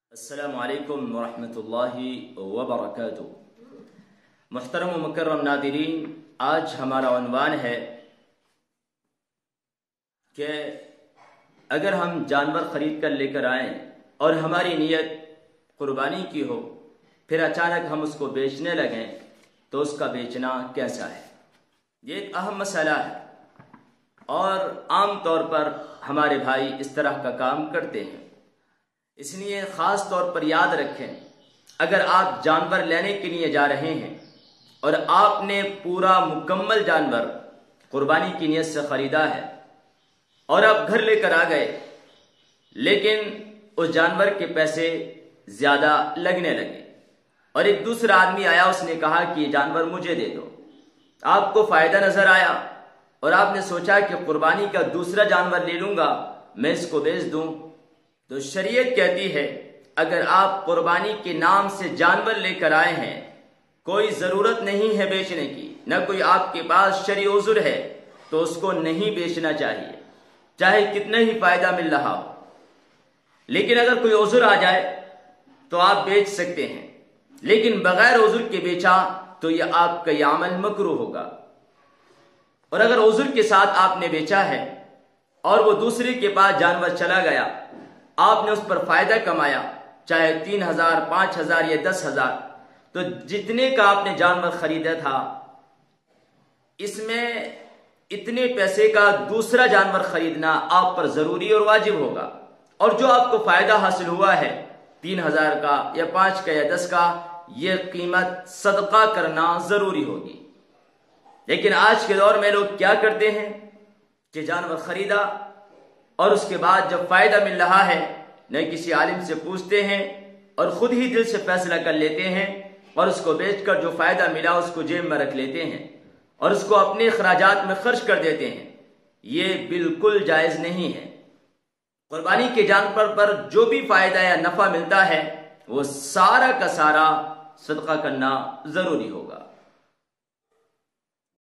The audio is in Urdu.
السلام علیکم ورحمۃ اللہ وبرکاتہ۔ محترم و مکرم ناظرین، آج ہمارا عنوان ہے کہ اگر ہم جانور خرید کر لے کر آئیں اور ہماری نیت قربانی کی ہو، پھر اچانک ہم اس کو بیچنے لگیں تو اس کا بیچنا کیسا ہے؟ یہ ایک اہم مسئلہ ہے اور عام طور پر ہمارے بھائی اس طرح کا کام کرتے ہیں۔ اس لیے خاص طور پر یاد رکھیں، اگر آپ جانور لینے کے لیے جا رہے ہیں اور آپ نے پورا مکمل جانور قربانی کی نیت سے خریدا ہے اور آپ گھر لے کر آ گئے، لیکن اس جانور کے پیسے زیادہ لگنے لگے اور ایک دوسرا آدمی آیا، اس نے کہا کہ یہ جانور مجھے دے دو، آپ کو فائدہ نظر آیا اور آپ نے سوچا کہ قربانی کا دوسرا جانور لے لوں گا، میں اس کو بیچ دوں، تو شریعت کہتی ہے اگر آپ قربانی کے نام سے جانور لے کر آئے ہیں، کوئی ضرورت نہیں ہے بیچنے کی، نہ کوئی آپ کے پاس شرعی عذر ہے، تو اس کو نہیں بیچنا چاہیے، چاہے کتنا ہی فائدہ مل رہا ہو۔ لیکن اگر کوئی عذر آ جائے تو آپ بیچ سکتے ہیں، لیکن بغیر عذر کے بیچا تو یہ آپ کا یہ عمل مکروہ ہوگا۔ اور اگر عذر کے ساتھ آپ نے بیچا ہے اور وہ دوسرے کے پاس جانور چلا گیا، آپ نے اس پر فائدہ کمایا، چاہے 3000 5000 یا 10,000، تو جتنے کا آپ نے جانور خریدا تھا اس میں اتنے پیسے کا دوسرا جانور خریدنا آپ پر ضروری اور واجب ہوگا، اور جو آپ کو فائدہ حاصل ہوا ہے 3000 کا یا 5 کا یا 10 کا، یہ قیمت صدقہ کرنا ضروری ہوگی۔ لیکن آج کے دور میں لوگ کیا کرتے ہیں کہ جانور خریدا اور اس کے بعد جب فائدہ مل رہا ہے، نہ کسی عالم سے پوچھتے ہیں اور خود ہی دل سے فیصلہ کر لیتے ہیں اور اس کو بیچ کر جو فائدہ ملا اس کو جیب میں رکھ لیتے ہیں اور اس کو اپنے اخراجات میں خرچ کر دیتے ہیں۔ یہ بالکل جائز نہیں ہے۔ قربانی کے جانور پر جو بھی فائدہ یا نفع ملتا ہے وہ سارا کا سارا صدقہ کرنا ضروری ہوگا۔